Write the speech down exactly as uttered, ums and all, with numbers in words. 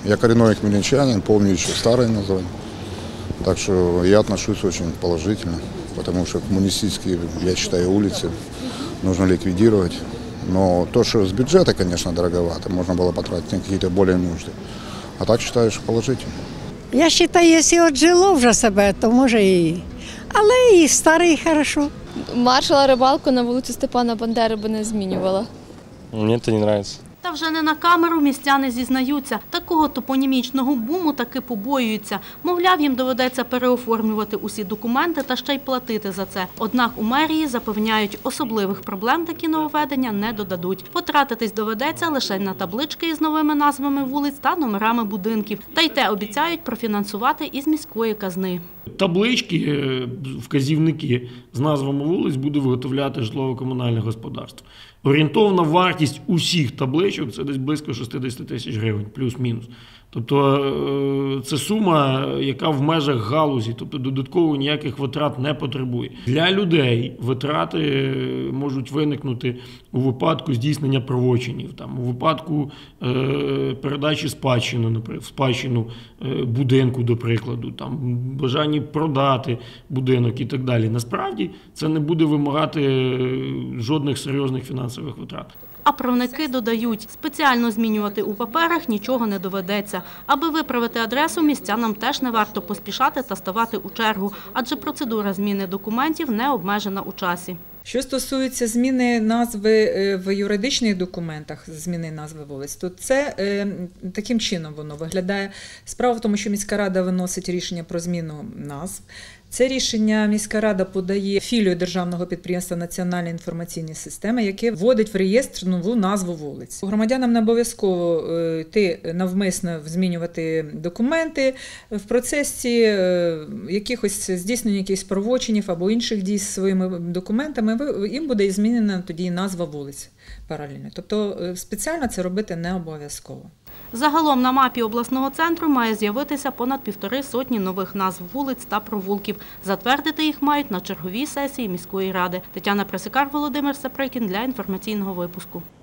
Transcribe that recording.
Я коренной хмельничанин, помню еще старые названия. Так что я отношусь очень положительно, потому что коммунистические, я считаю, улицы нужно ликвидировать. Но то, что с бюджета, конечно, дороговато, можно было потратить на какие-то более нужды. А так считаю, що положительно. Я вважаю, якщо отжило вже себе, то може і. Але і старий хорошо. Маршала Рибалку на вулиці Степана Бандери би не змінювала. Мені це не подобається. Та вже не на камеру містяни зізнаються. Такого топонімічного буму таки побоюються. Мовляв, їм доведеться переоформлювати усі документи та ще й платити за це. Однак у мерії запевняють, особливих проблем такі нововведення не додадуть. Потратитись доведеться лише на таблички із новими назвами вулиць та номерами будинків. Та й те обіцяють профінансувати із міської казни. Таблички, вказівники з назвами вулиць буде виготовляти житлово-комунальне господарство. Орієнтовна вартість усіх табличок – це десь близько шістдесят тисяч гривень, плюс-мінус. Тобто це сума, яка в межах галузі, тобто додатково ніяких витрат не потребує. Для людей витрати можуть виникнути у випадку здійснення правочинів, там, у випадку е, передачі спадщини, наприклад, спадщину е, будинку, до прикладу, там, бажанні продати будинок і так далі. Насправді це не буде вимагати жодних серйозних фінансових витрат. А правники додають, спеціально змінювати у паперах нічого не доведеться. Аби виправити адресу, містянам теж не варто поспішати та ставати у чергу, адже процедура зміни документів не обмежена у часі. Що стосується зміни назви в юридичних документах, зміни назви вулиць, то це таким чином воно виглядає. Справа в тому, що міська рада виносить рішення про зміну назв. Це рішення міська рада подає філію державного підприємства «Національні інформаційні системи», яке вводить в реєстр нову назву вулиць. Громадянам не обов'язково йти навмисно змінювати документи. В процесі якихось здійснення якихось правочинів або інших дій з своїми документами їм буде змінена тоді назва вулиць паралельно. Тобто спеціально це робити не обов'язково. Загалом на мапі обласного центру має з'явитися понад півтори сотні нових назв вулиць та провулків. Затвердити їх мають на черговій сесії міської ради. Тетяна Пресикар, Володимир Саприкін для інформаційного випуску.